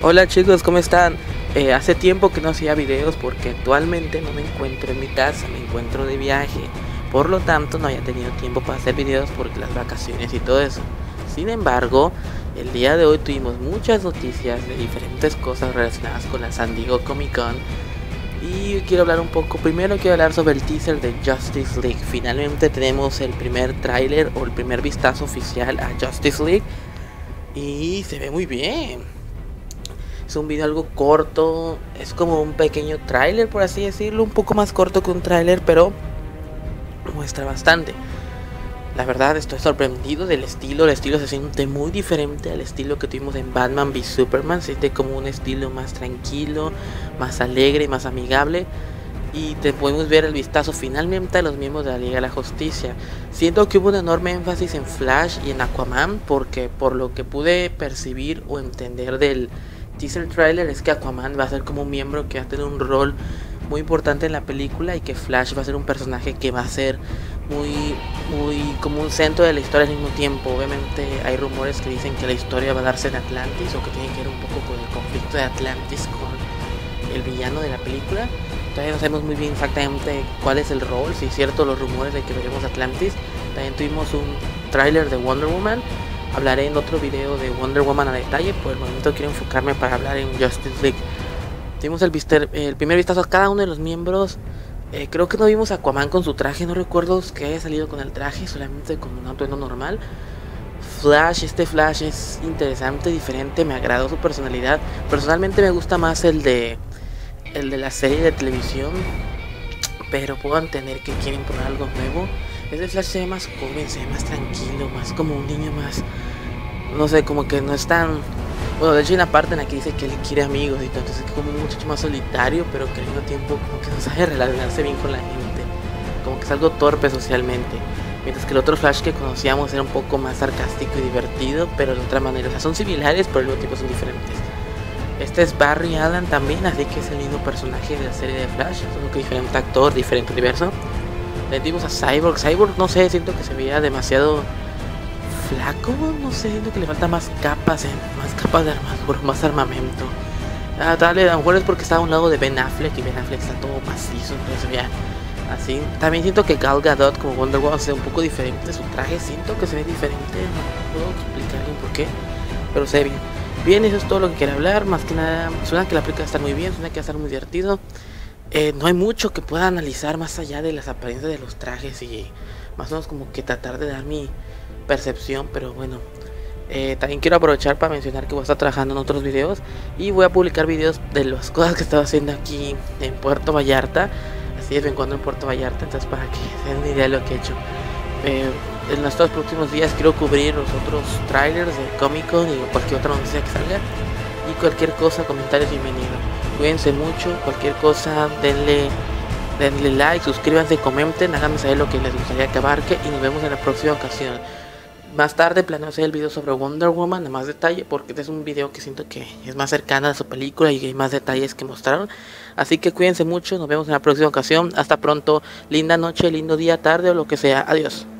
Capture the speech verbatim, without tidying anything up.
Hola chicos, ¿cómo están? Eh, hace tiempo que no hacía videos porque actualmente no me encuentro en mi casa, me encuentro de viaje. Por lo tanto, no había tenido tiempo para hacer videos porque las vacaciones y todo eso. Sin embargo, el día de hoy tuvimos muchas noticias de diferentes cosas relacionadas con la San Diego Comic Con. Y quiero hablar un poco, primero quiero hablar sobre el teaser de Justice League. Finalmente tenemos el primer tráiler o el primer vistazo oficial a Justice League. Y se ve muy bien. Es un video algo corto, es como un pequeño tráiler por así decirlo, un poco más corto que un tráiler, pero muestra bastante. La verdad estoy sorprendido del estilo, el estilo se siente muy diferente al estilo que tuvimos en Batman v Superman, se siente como un estilo más tranquilo, más alegre, más amigable. Y te podemos ver el vistazo finalmente a los miembros de la Liga de la Justicia. Siento que hubo un enorme énfasis en Flash y en Aquaman, porque por lo que pude percibir o entender del teaser trailer es que Aquaman va a ser como un miembro que va a tener un rol muy importante en la película, y que Flash va a ser un personaje que va a ser muy, muy como un centro de la historia al mismo tiempo. Obviamente hay rumores que dicen que la historia va a darse en Atlantis, o que tiene que ver un poco con el conflicto de Atlantis con el villano de la película. Todavía no sabemos muy bien exactamente cuál es el rol, si es cierto los rumores de que veremos Atlantis. También tuvimos un tráiler de Wonder Woman. Hablaré en otro video de Wonder Woman a detalle, por el momento quiero enfocarme para hablar en Justice League. Tuvimos el, vister, el primer vistazo a cada uno de los miembros. Eh, creo que no vimos a Aquaman con su traje, no recuerdo que haya salido con el traje, solamente con un atuendo normal. Flash, este Flash es interesante, diferente, me agradó su personalidad. Personalmente me gusta más el de el de la serie de televisión, pero puedo entender que quieren probar algo nuevo. Este Flash se ve más joven, se ve más tranquilo, más como un niño, más, no sé, como que no es tan... Bueno, de hecho hay una parte en la que dice que él quiere amigos y todo, entonces es como un muchacho más solitario, pero que al mismo tiempo como que no sabe relacionarse bien con la gente, como que es algo torpe socialmente. Mientras que el otro Flash que conocíamos era un poco más sarcástico y divertido, pero de otra manera. O sea, son similares, pero al mismo tiempo son diferentes. Este es Barry Allen también, así que es el mismo personaje de la serie de Flash, solo que diferente actor, diferente universo. Le dimos a Cyborg. Cyborg, no sé, siento que se veía demasiado flaco, no sé, siento que le falta más capas, eh, más capas de armadura, más armamento. Ah, tal, a lo mejor es porque estaba a un lado de Ben Affleck, y Ben Affleck está todo macizo, entonces se veía así. También siento que Gal Gadot como Wonder Woman se ve un poco diferente, su traje siento que se ve diferente, no puedo explicar bien por qué, pero se ve bien. Bien, eso es todo lo que quería hablar. Más que nada, suena que la película va a estar muy bien, suena que va a estar muy divertido. Eh, no hay mucho que pueda analizar más allá de las apariencias de los trajes, y más o menos como que tratar de dar mi percepción, pero bueno. Eh, también quiero aprovechar para mencionar que voy a estar trabajando en otros videos, y voy a publicar videos de las cosas que estaba haciendo aquí en Puerto Vallarta. Así es, me encuentro en Puerto Vallarta, entonces para que se den una idea de lo que he hecho. Eh, en estos próximos días quiero cubrir los otros trailers de Comic Con y cualquier otra noticia que salga, y cualquier cosa, comentarios bienvenido. Cuídense mucho, cualquier cosa denle, denle like, suscríbanse, comenten, háganme saber lo que les gustaría que abarque, y nos vemos en la próxima ocasión. Más tarde planeo hacer el video sobre Wonder Woman a más detalle, porque este es un video que siento que es más cercana a su película y hay más detalles que mostraron. Así que cuídense mucho, nos vemos en la próxima ocasión. Hasta pronto, linda noche, lindo día, tarde o lo que sea. Adiós.